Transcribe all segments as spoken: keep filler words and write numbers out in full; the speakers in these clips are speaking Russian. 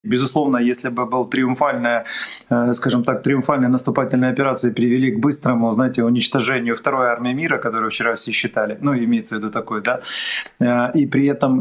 Безусловно, если бы был триумфальная, скажем так, триумфальная наступательная операция привели к быстрому, знаете, уничтожению второй армии мира, которую вчера все считали, ну, имеется в виду такой, да, и при этом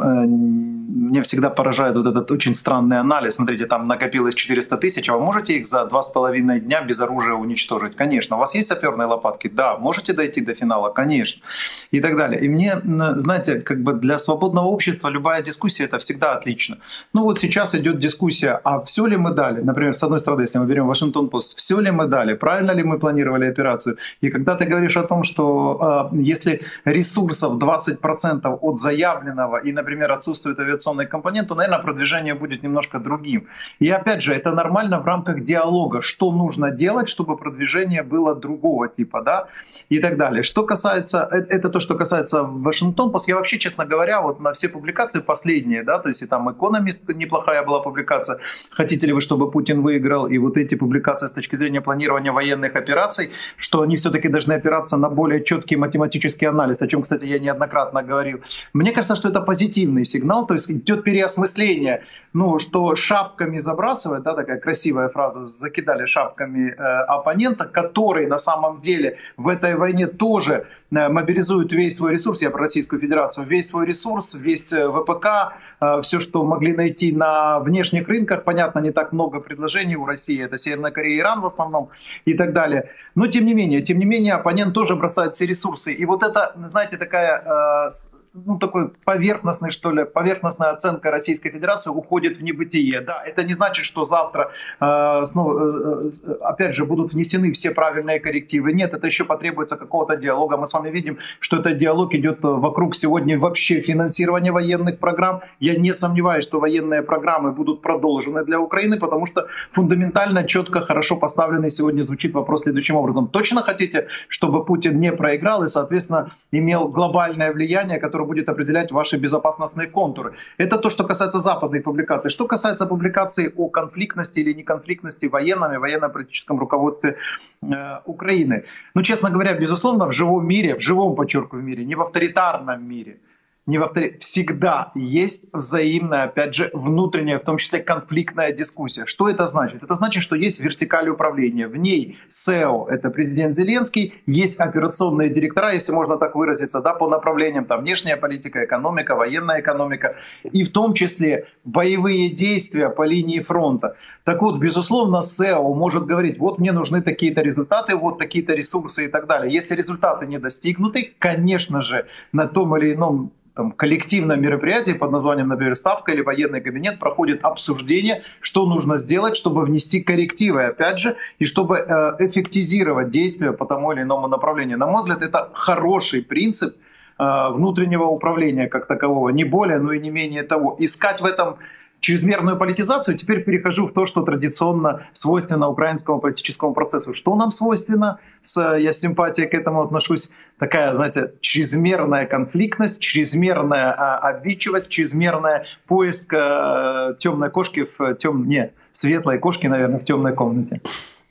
меня всегда поражает вот этот очень странный анализ. Смотрите, там накопилось четыреста тысяч, а вы можете их за два с половиной дня без оружия уничтожить? Конечно. У вас есть саперные лопатки? Да. Можете дойти до финала? Конечно. И так далее. И мне, знаете, как бы для свободного общества любая дискуссия — это всегда отлично. Ну вот сейчас идет дискуссия, а все ли мы дали? Например, с одной стороны, если мы берем Вашингтон-Пост, все ли мы дали? Правильно ли мы планировали операцию? И когда ты говоришь о том, что э, если ресурсов двадцать процентов от заявленного и, например, отсутствует авиационный компонент, то, наверное, продвижение будет немножко другим. И опять же, это нормально в рамках диалога, что нужно делать, чтобы продвижение было другого типа, да, и так далее. Что касается, это то, что касается Вашингтон-Пост, я вообще, честно говоря, вот на все публикации последние, да, то есть и там «Экономист» неплохая была публикация, хотите ли вы, чтобы Путин выиграл, и вот эти публикации с точки зрения планирования военных операций, что они все-таки должны опираться на более четкий математический анализ, о чем, кстати, я неоднократно говорил. Мне кажется, что это позитивный сигнал, то есть идет переосмысление, ну, что шапками забрасывать, да, такая красивая фраза, закидали шапками э, оппонента, который на самом деле в этой войне тоже э, мобилизует весь свой ресурс, я про Российскую Федерацию, весь свой ресурс, весь э, ВПК, э, все, что могли найти на внешних рынках, понятно, не так много предложений у России, это Северная Корея, Иран в основном и так далее, но тем не менее, тем не менее, оппонент тоже бросает все ресурсы, и вот это, знаете, такая... Э, ну, такой поверхностный, что ли, поверхностная оценка Российской Федерации уходит в небытие. Да, это не значит, что завтра э, снова, э, опять же, будут внесены все правильные коррективы. Нет, это еще потребуется какого-то диалога. Мы с вами видим, что этот диалог идет вокруг сегодня вообще финансирования военных программ. Я не сомневаюсь, что военные программы будут продолжены для Украины, потому что фундаментально, четко, хорошо поставленный сегодня звучит вопрос следующим образом. Точно хотите, чтобы Путин не проиграл и, соответственно, имел глобальное влияние, которое будет определять ваши безопасностные контуры? Это то, что касается западной публикации. Что касается публикации о конфликтности или неконфликтности военном и военно-политическом руководстве э, Украины. Ну, честно говоря, безусловно, в живом мире, в живом, подчеркиваю, мире, не в авторитарном мире, не во вторых, всегда есть взаимная, опять же, внутренняя, в том числе конфликтная дискуссия. Что это значит? Это значит, что есть вертикаль управления. В ней СЭО, это президент Зеленский, есть операционные директора, если можно так выразиться, да, по направлениям, там, внешняя политика, экономика, военная экономика, и в том числе боевые действия по линии фронта. Так вот, безусловно, СЭО может говорить, вот мне нужны такие-то результаты, вот такие-то ресурсы и так далее. Если результаты не достигнуты, конечно же, на том или ином там, коллективном мероприятии под названием, например, Ставка или военный кабинет проходит обсуждение, что нужно сделать, чтобы внести коррективы, опять же, и чтобы э, эффектизировать действия по тому или иному направлению. На мой взгляд, это хороший принцип э, внутреннего управления как такового, не более, но и не менее того. Искать в этом чрезмерную политизацию, теперь перехожу в то, что традиционно свойственно украинскому политическому процессу. Что нам свойственно? С, я с симпатией к этому отношусь. Такая, знаете, чрезмерная конфликтность, чрезмерная а, обидчивость, чрезмерная поиск а, темной кошки в тем... Не, светлой кошки, наверное, в темной комнате.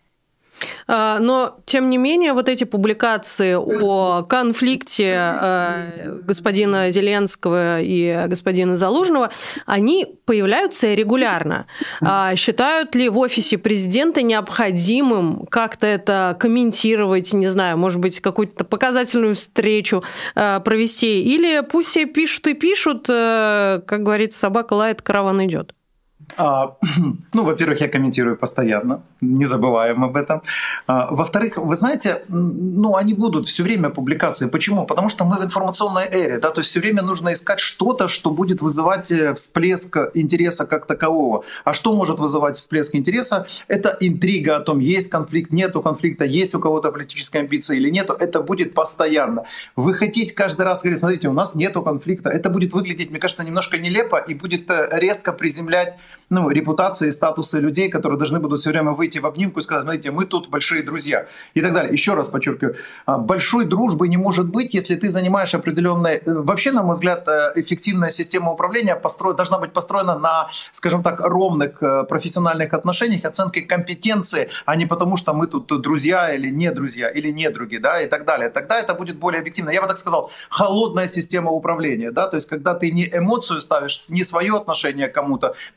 Но, тем не менее, вот эти публикации о конфликте господина Зеленского и господина Залужного, они появляются регулярно. Считают ли в офисе президента необходимым как-то это комментировать, не знаю, может быть, какую-то показательную встречу провести? Или пусть все пишут и пишут, как говорится, собака лает, караван идет? А, ну, во-первых, я комментирую постоянно, не забываем об этом. А, во-вторых, вы знаете, ну, они будут все время публикации. Почему? Потому что мы в информационной эре, да, то есть все время нужно искать что-то, что будет вызывать всплеск интереса как такового. А что может вызывать всплеск интереса? Это интрига о том, есть конфликт, нету конфликта, есть у кого-то политическая амбиция или нету. Это будет постоянно. Вы хотите каждый раз говорить, смотрите, у нас нету конфликта. Это будет выглядеть, мне кажется, немножко нелепо и будет резко приземлять, ну, репутации, статусы людей, которые должны будут все время выйти в обнимку и сказать, смотрите, мы тут большие друзья и так далее. Еще раз подчеркиваю, большой дружбы не может быть, если ты занимаешь определенные... Вообще, на мой взгляд, эффективная система управления постро... должна быть построена на, скажем так, ровных профессиональных отношениях, оценке компетенции, а не потому, что мы тут друзья или не друзья, или недруги, да, и так далее. Тогда это будет более объективно. Я бы так сказал, холодная система управления, да, то есть когда ты не эмоцию ставишь, не свое отношение к кому-то, прежде всего,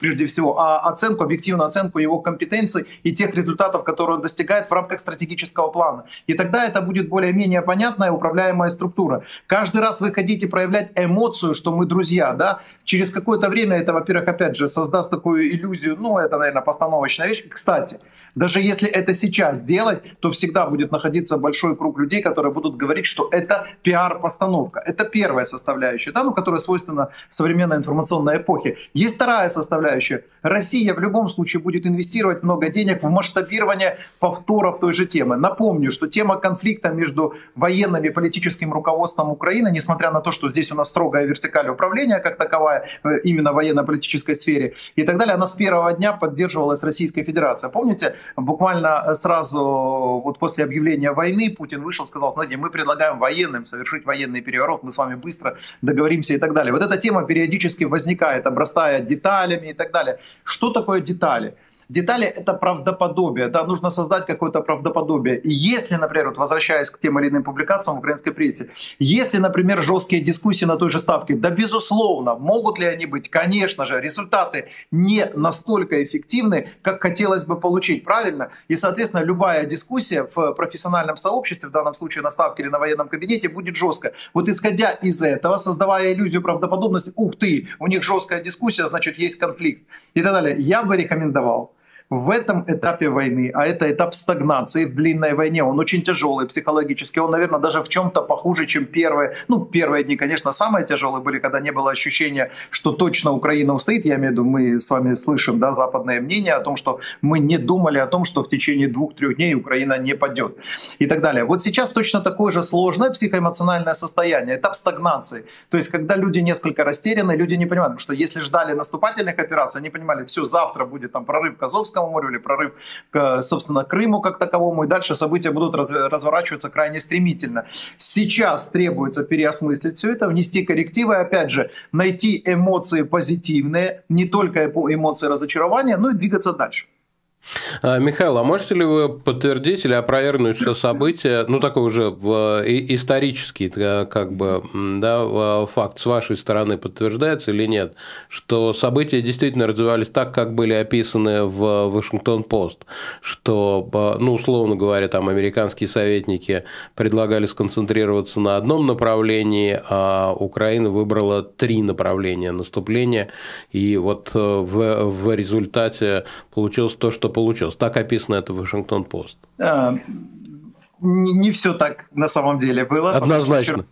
всего, а оценку, объективную оценку его компетенций и тех результатов, которые он достигает в рамках стратегического плана. И тогда это будет более-менее понятная управляемая структура. Каждый раз вы хотите проявлять эмоцию, что мы друзья, да, через какое-то время это, во-первых, опять же, создаст такую иллюзию, ну, это, наверное, постановочная вещь. Кстати, даже если это сейчас делать, то всегда будет находиться большой круг людей, которые будут говорить, что это пиар-постановка. Это первая составляющая, да, ну, которая свойственна современной информационной эпохе. Есть вторая составляющая. Россия в любом случае будет инвестировать много денег в масштабирование повторов той же темы. Напомню, что тема конфликта между военным и политическим руководством Украины, несмотря на то, что здесь у нас строгая вертикаль управления как таковая, именно в военно-политической сфере и так далее, она с первого дня поддерживалась Российской Федерацией. Помните, буквально сразу вот после объявления войны Путин вышел, сказал: смотрите, мы предлагаем военным совершить военный переворот, мы с вами быстро договоримся и так далее. Вот эта тема периодически возникает, обрастая деталями и так далее. Что такое детали? Детали — это правдоподобие, да, нужно создать какое-то правдоподобие. И если, например, вот возвращаясь к тем или иным публикациям в украинской прессе, если, например, жесткие дискуссии на той же ставке, да, безусловно, могут ли они быть? Конечно же, результаты не настолько эффективны, как хотелось бы получить, правильно? И, соответственно, любая дискуссия в профессиональном сообществе, в данном случае на ставке или на военном кабинете, будет жесткая. Вот исходя из этого, создавая иллюзию правдоподобности, ух ты, у них жесткая дискуссия, значит, есть конфликт и так далее, я бы рекомендовал в этом этапе войны, а это этап стагнации в длинной войне, он очень тяжелый психологически, он, наверное, даже в чем-то похуже, чем первые. Ну, первые дни, конечно, самые тяжелые были, когда не было ощущения, что точно Украина устоит. Я имею в виду, мы с вами слышим, да, западное мнение о том, что мы не думали о том, что в течение двух-трех дней Украина не падет и так далее. Вот сейчас точно такое же сложное психоэмоциональное состояние, этап стагнации. То есть, когда люди несколько растеряны, люди не понимают, потому что если ждали наступательных операций, они понимали, все, завтра будет там прорыв к Азовскому морю или прорыв к, собственно, Крыму как таковому, и дальше события будут разворачиваться крайне стремительно. Сейчас требуется переосмыслить все это, внести коррективы, опять же, найти эмоции позитивные, не только эмоции разочарования, но и двигаться дальше. Михаил, а можете ли вы подтвердить или опровергнуть, что события, ну такой уже исторический как бы, да, факт с вашей стороны подтверждается или нет, что события действительно развивались так, как были описаны в Вашингтон-Пост, что, ну условно говоря, там американские советники предлагали сконцентрироваться на одном направлении, а Украина выбрала три направления наступления, и вот в, в результате получилось то, что получилось. Так описано это в Вашингтон-Пост. А, не, не все так на самом деле было. Однозначно.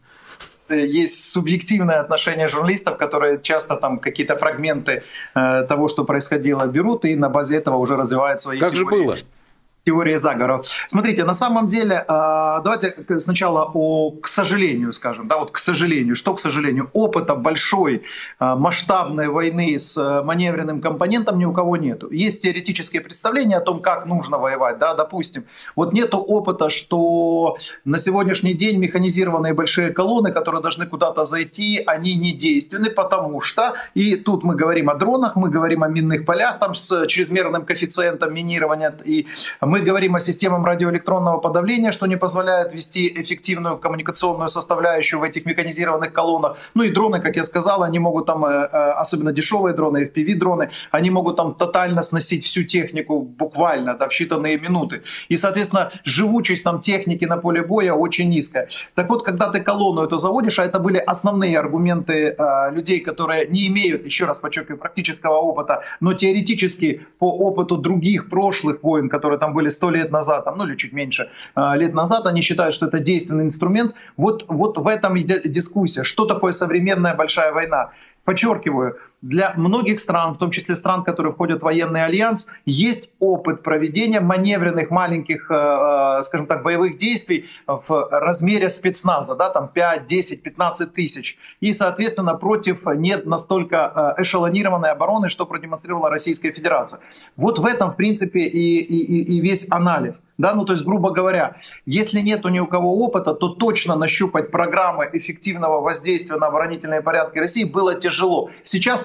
Есть субъективное отношение журналистов, которые часто там какие-то фрагменты э, того, что происходило, берут, и на базе этого уже развивают свои как теории. Как же было? Теории заговоров. Смотрите, на самом деле, давайте сначала о, к сожалению, скажем, да, вот к сожалению, что к сожалению, опыта большой масштабной войны с маневренным компонентом ни у кого нету. Есть теоретические представления о том, как нужно воевать, да, допустим. Вот нету опыта, что на сегодняшний день механизированные большие колонны, которые должны куда-то зайти, они не действенны, потому что, и тут мы говорим о дронах, мы говорим о минных полях там с чрезмерным коэффициентом минирования, и мы говорим о системах радиоэлектронного подавления, что не позволяет вести эффективную коммуникационную составляющую в этих механизированных колоннах. Ну и дроны, как я сказал, они могут там, особенно дешевые дроны, эф пи ви-дроны, они могут там тотально сносить всю технику буквально, да, в считанные минуты. И, соответственно, живучесть там техники на поле боя очень низкая. Так вот, когда ты колонну эту заводишь, а это были основные аргументы э, людей, которые не имеют, еще раз подчеркиваю, практического опыта, но теоретически по опыту других прошлых войн, которые там были сто лет назад, там, ну или чуть меньше э, лет назад, они считают, что это действенный инструмент. Вот, вот в этом и дискуссия. Что такое современная большая война? Подчеркиваю, для многих стран, в том числе стран, которые входят в военный альянс, есть опыт проведения маневренных маленьких, скажем так, боевых действий в размере спецназа, да, там пять, десять, пятнадцать тысяч. И, соответственно, против нет настолько эшелонированной обороны, что продемонстрировала Российская Федерация. Вот в этом, в принципе, и, и, и весь анализ. Да? Ну, то есть, грубо говоря, если нет ни у кого опыта, то точно нащупать программы эффективного воздействия на оборонительные порядки России было тяжело. Сейчас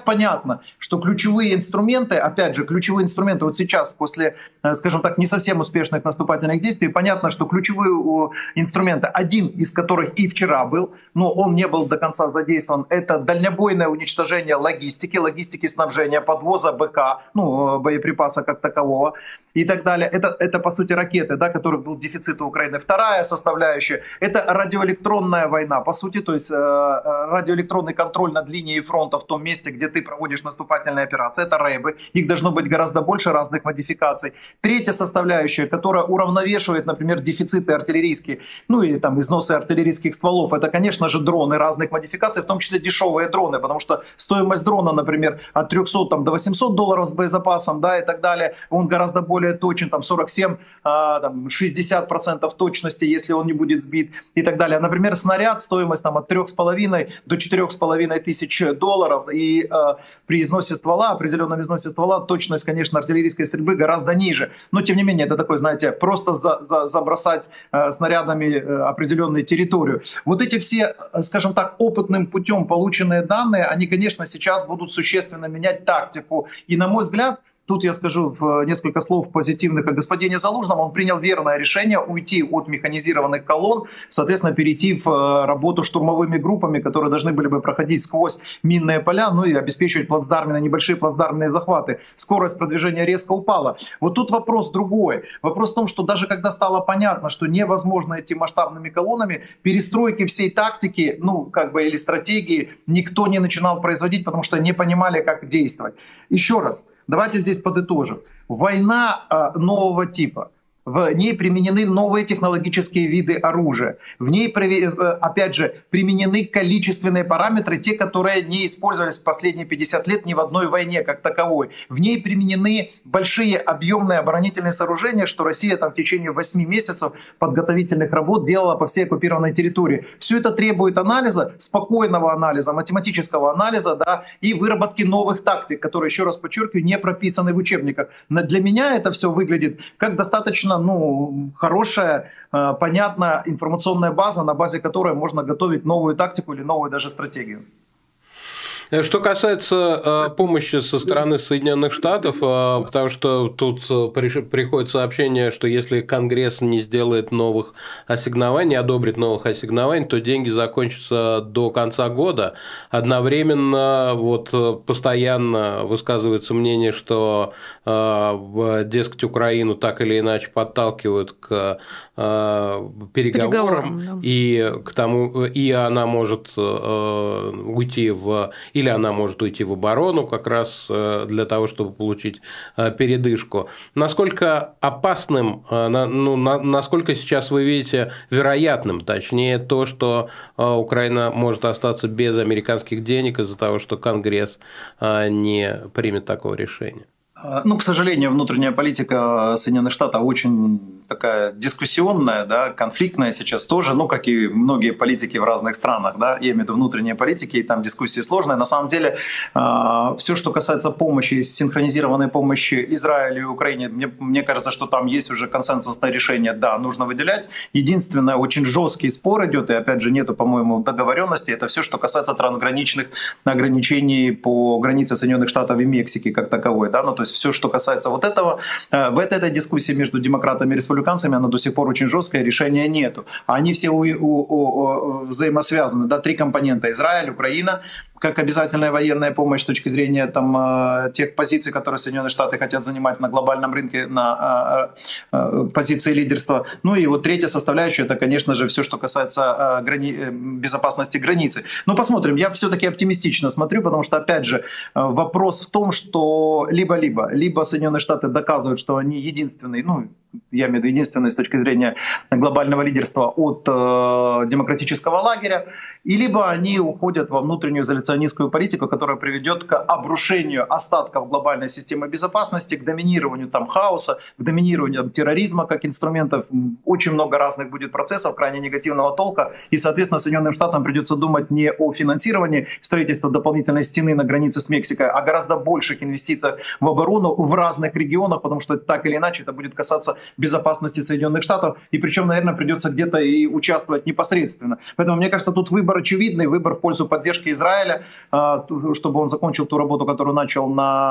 понятно, что ключевые инструменты, опять же, ключевые инструменты вот сейчас, после, скажем так, не совсем успешных наступательных действий, понятно, что ключевые инструменты, один из которых и вчера был, но он не был до конца задействован, это дальнобойное уничтожение логистики, логистики снабжения, подвоза БК, ну, боеприпаса как такового и так далее. Это, это по сути, ракеты, да, которых был дефицит у Украины. Вторая составляющая – это радиоэлектронная война, по сути, то есть э, радиоэлектронный контроль над линией фронта в том месте, где ты проводишь наступательные операции. Это рэбы, их должно быть гораздо больше разных модификаций. Третья составляющая, которая уравновешивает, например, дефициты артиллерийские, ну и там износы артиллерийских стволов, это, конечно же, дроны разных модификаций, в том числе дешевые дроны, потому что стоимость дрона, например, от трёхсот там, до восьмисот долларов с боезапасом, да, и так далее, он гораздо более точен, там сорок семь — шестьдесят процентов точности, если он не будет сбит и так далее. Например, снаряд, стоимость там, от трёх с половиной до четырёх с половиной тысяч долларов, и э, при износе ствола, определенном износе ствола, точность, конечно, артиллерийской стрельбы гораздо ниже. Но, тем не менее, это такой, знаете, просто за, за, забросать э, снарядами э, определенную территорию. Вот эти все, скажем так, опытным путем полученные данные, они, конечно, сейчас будут существенно менять тактику. И, на мой взгляд, тут я скажу в несколько слов позитивных о господине Залужном. Он принял верное решение уйти от механизированных колонн, соответственно, перейти в работу штурмовыми группами, которые должны были бы проходить сквозь минные поля, ну и обеспечивать плацдармы, небольшие плацдармные захваты. Скорость продвижения резко упала. Вот тут вопрос другой. Вопрос в том, что даже когда стало понятно, что невозможно идти масштабными колоннами, перестройки всей тактики, ну, как бы, или стратегии никто не начинал производить, потому что не понимали, как действовать. Еще раз. Давайте здесь подытожим. Война э, нового типа. В ней применены новые технологические виды оружия. В ней, опять же, применены количественные параметры, те, которые не использовались в последние пятьдесят лет ни в одной войне как таковой. В ней применены большие объемные оборонительные сооружения, что Россия там в течение восьми месяцев подготовительных работ делала по всей оккупированной территории. Все это требует анализа, спокойного анализа, математического анализа, да, и выработки новых тактик, которые, еще раз подчеркиваю, не прописаны в учебниках. Для меня это все выглядит как достаточно ну, хорошая, понятная информационная база, на базе которой можно готовить новую тактику или новую даже стратегию. Что касается помощи со стороны Соединенных Штатов, потому что тут приходит сообщение, что если Конгресс не сделает новых ассигнований, не одобрит новых ассигнований, то деньги закончатся до конца года. Одновременно вот постоянно высказывается мнение, что, дескать, Украину так или иначе подталкивают к переговорам, переговорам да. и к тому, и она может уйти в или она может уйти в оборону как раз для того, чтобы получить передышку. Насколько опасным, ну, насколько сейчас вы видите вероятным, точнее, то, что Украина может остаться без американских денег из-за того, что Конгресс не примет такого решения? Ну, к сожалению, внутренняя политика Соединенных Штатов очень такая дискуссионная, да, конфликтная сейчас тоже, ну, как и многие политики в разных странах, да, я имею в виду внутренние политики, и там дискуссии сложные. На самом деле, все, что касается помощи, синхронизированной помощи Израилю и Украине, мне, мне кажется, что там есть уже консенсусное решение, да, нужно выделять. Единственное, очень жесткий спор идет, и опять же нету, по-моему, договоренности, это все, что касается трансграничных ограничений по границе Соединенных Штатов и Мексики как таковой, да, ну, то есть все, что касается вот этого, в этой, этой дискуссии между демократами и республиканцами, она до сих пор очень жесткая, решения нету. Они все у, у, у, взаимосвязаны, да, три компонента: Израиль, Украина, как обязательная военная помощь с точки зрения там, тех позиций, которые Соединенные Штаты хотят занимать на глобальном рынке, на позиции лидерства. Ну и вот третья составляющая, это, конечно же, все, что касается грани... безопасности границы. Но посмотрим, я все-таки оптимистично смотрю, потому что, опять же, вопрос в том, что либо-либо, либо Соединенные Штаты доказывают, что они единственные, ну, я имею в виду единственные с точки зрения глобального лидерства от э, демократического лагеря, и либо они уходят во внутреннюю изоляционистскую политику, которая приведет к обрушению остатков глобальной системы безопасности, к доминированию там хаоса, к доминированию там, терроризма как инструментов. Очень много разных будет процессов крайне негативного толка, и, соответственно, Соединенным Штатам придется думать не о финансировании строительства дополнительной стены на границе с Мексикой, а гораздо больших инвестициях в оборону в разных регионах, потому что так или иначе это будет касаться безопасности Соединенных Штатов, и причем, наверное, придется где-то и участвовать непосредственно. Поэтому, мне кажется, тут выбор выбор очевидный, выбор в пользу поддержки Израиля, чтобы он закончил ту работу, которую начал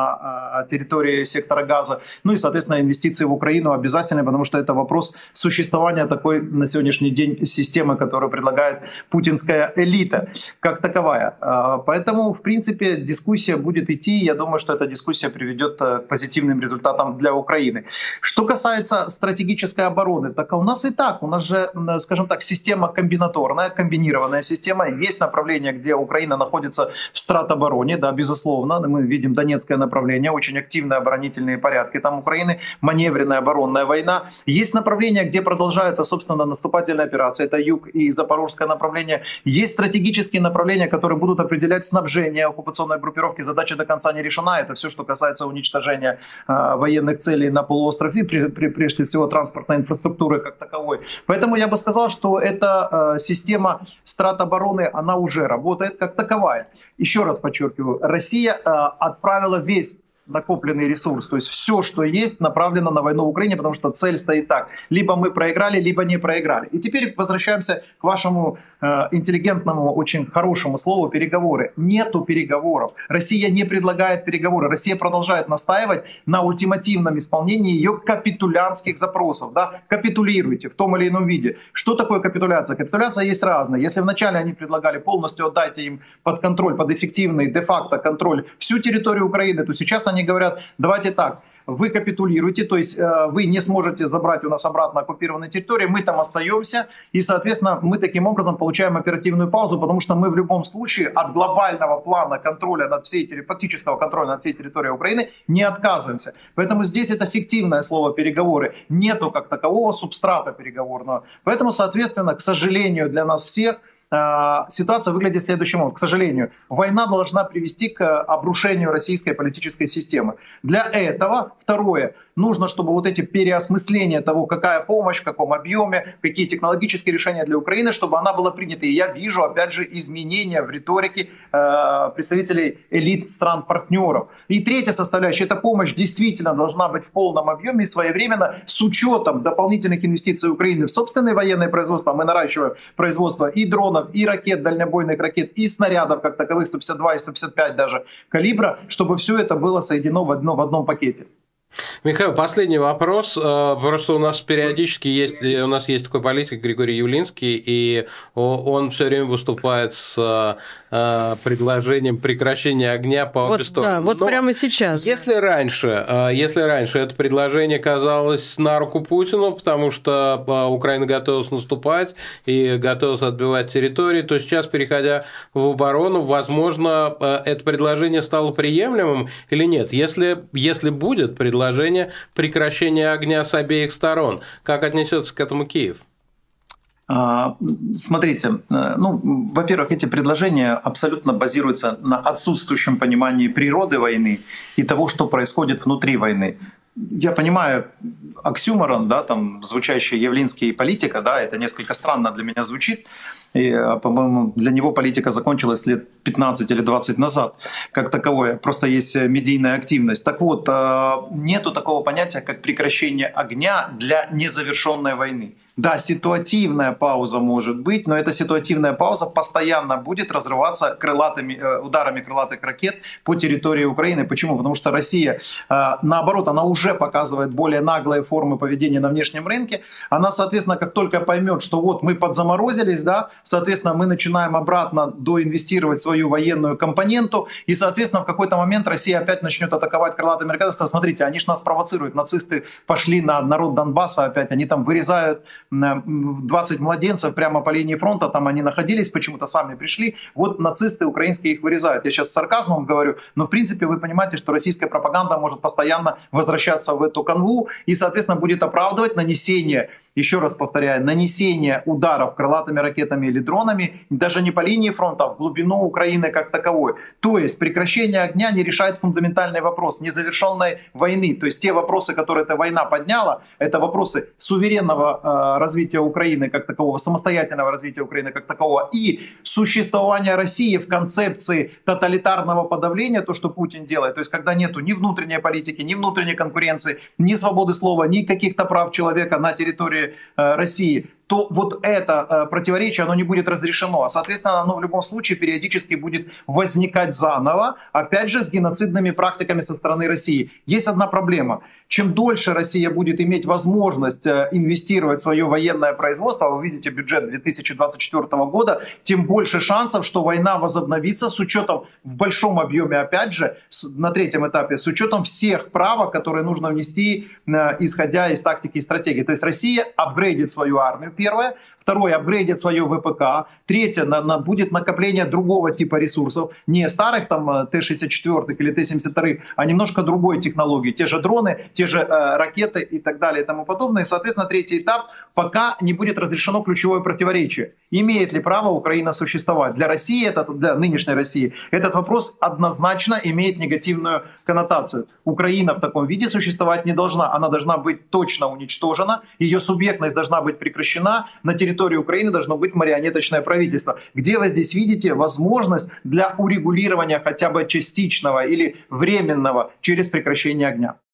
на территории сектора Газа. Ну и, соответственно, инвестиции в Украину обязательны, потому что это вопрос существования такой на сегодняшний день системы, которую предлагает путинская элита как таковая. Поэтому, в принципе, дискуссия будет идти. Я думаю, что эта дискуссия приведет к позитивным результатам для Украины. Что касается стратегической обороны, так у нас и так, у нас же, скажем так, система комбинаторная, комбинированная система. Есть направление, где Украина находится в стратобороне, да, безусловно. Мы видим Донецкое направление, очень активные оборонительные порядки там Украины, маневренная оборонная война. Есть направление, где продолжается, собственно, наступательная операция, это юг и запорожское направление. Есть стратегические направления, которые будут определять снабжение оккупационной группировки. Задача до конца не решена. Это все, что касается уничтожения э, военных целей на полуострове, при, при, прежде всего транспортной инфраструктуры как таковой. Поэтому я бы сказал, что эта э, система стратобороны, она уже работает как таковая. Еще раз подчеркиваю, Россия э, отправила весь накопленный ресурс, то есть все, что есть, направлено на войну в Украине, потому что цель стоит так: либо мы проиграли, либо не проиграли. И теперь возвращаемся к вашему э, интеллигентному, очень хорошему слову переговоры. Нету переговоров. Россия не предлагает переговоры. Россия продолжает настаивать на ультимативном исполнении ее капитулянских запросов. Да? Капитулируйте в том или ином виде. Что такое капитуляция? Капитуляция есть разная. Если вначале они предлагали полностью отдать им под контроль, под эффективный де-факто контроль всю территорию Украины, то сейчас они Они говорят: давайте так, вы капитулируете, то есть э, вы не сможете забрать у нас обратно оккупированные территории, мы там остаемся, и, соответственно, мы таким образом получаем оперативную паузу, потому что мы в любом случае от глобального плана контроля над всей территорией, фактического контроля над всей территорией Украины не отказываемся. Поэтому здесь это фиктивное слово «переговоры», нету как такового субстрата переговорного. Поэтому, соответственно, к сожалению для нас всех, ситуация выглядит следующим образом. К сожалению, война должна привести к обрушению российской политической системы. Для этого, второе, нужно, чтобы вот эти переосмысления того, какая помощь, в каком объеме, какие технологические решения для Украины, чтобы она была принята. И я вижу, опять же, изменения в риторике э, представителей элит стран-партнеров. И третья составляющая, эта помощь действительно должна быть в полном объеме и своевременно, с учетом дополнительных инвестиций Украины в собственное военное производство. Мы наращиваем производство и дронов, и ракет, дальнобойных ракет, и снарядов, как таковых, сто пятьдесят два и сто пятьдесят пять даже калибра, чтобы все это было соединено в, одно, в одном пакете. Михаил, последний вопрос. Просто у нас периодически есть, у нас есть такой политик Григорий Явлинский, и он все время выступает с предложением прекращения огня по обе вот, стороны. Да, вот Но прямо сейчас. Если раньше, если раньше это предложение казалось на руку Путину, потому что Украина готовилась наступать и готовилась отбивать территории, то сейчас, переходя в оборону, возможно, это предложение стало приемлемым или нет? Если, если будет предложение прекращения огня с обеих сторон, как отнесется к этому Киев? Смотрите, ну, во-первых, эти предложения абсолютно базируются на отсутствующем понимании природы войны и того, что происходит внутри войны. Я понимаю, оксюморон, да, там, звучащий Явлинский политика, да, это несколько странно для меня звучит. И, по-моему, для него политика закончилась лет пятнадцать или двадцать назад, как таковое. Просто есть медийная активность. Так вот, нету такого понятия, как прекращение огня для незавершенной войны. Да, ситуативная пауза может быть, но эта ситуативная пауза постоянно будет разрываться крылатыми, ударами крылатых ракет по территории Украины. Почему? Потому что Россия, наоборот, она уже показывает более наглые формы поведения на внешнем рынке. Она, соответственно, как только поймет, что вот мы подзаморозились, да, соответственно, мы начинаем обратно доинвестировать свою военную компоненту, и, соответственно, в какой-то момент Россия опять начнет атаковать крылатыми ракетами. Скажет: смотрите, они же нас провоцируют, нацисты пошли на народ Донбасса опять, они там вырезают двадцать младенцев прямо по линии фронта, там они находились, почему-то сами пришли, вот нацисты украинские их вырезают. Я сейчас с сарказмом говорю, но в принципе вы понимаете, что российская пропаганда может постоянно возвращаться в эту канву и, соответственно, будет оправдывать нанесение, еще раз повторяю, нанесение ударов крылатыми ракетами или дронами даже не по линии фронта, а в глубину Украины как таковой. То есть прекращение огня не решает фундаментальный вопрос незавершенной войны. То есть те вопросы, которые эта война подняла, это вопросы суверенного э, развития Украины как такового, самостоятельного развития Украины как такового и существования России в концепции тоталитарного подавления, то, что Путин делает, то есть когда нету ни внутренней политики, ни внутренней конкуренции, ни свободы слова, ни каких-то прав человека на территории э, России, то вот это противоречие, оно не будет разрешено. А, соответственно, оно в любом случае периодически будет возникать заново, опять же, с геноцидными практиками со стороны России. Есть одна проблема. Чем дольше Россия будет иметь возможность инвестировать в свое военное производство, вы видите бюджет две тысячи двадцать четвёртого года, тем больше шансов, что война возобновится с учетом в большом объеме, опять же, на третьем этапе, с учетом всех правок, которые нужно внести, исходя из тактики и стратегии. То есть Россия апгрейдит свою армию, первое. Второе, апгрейдит свое ВПК. Третье, на, на, будет накопление другого типа ресурсов. Не старых там Т шестьдесят четыре или Т семьдесят два, а немножко другой технологии. Те же дроны, те же э, ракеты и так далее и тому подобное. И, соответственно, третий этап, пока не будет разрешено ключевое противоречие. Имеет ли право Украина существовать? Для России, это, для нынешней России, этот вопрос однозначно имеет негативную коннотацию. Украина в таком виде существовать не должна. Она должна быть точно уничтожена. Ее субъектность должна быть прекращена. На территории территории Украины должно быть марионеточное правительство. Где вы здесь видите возможность для урегулирования хотя бы частичного или временного через прекращение огня?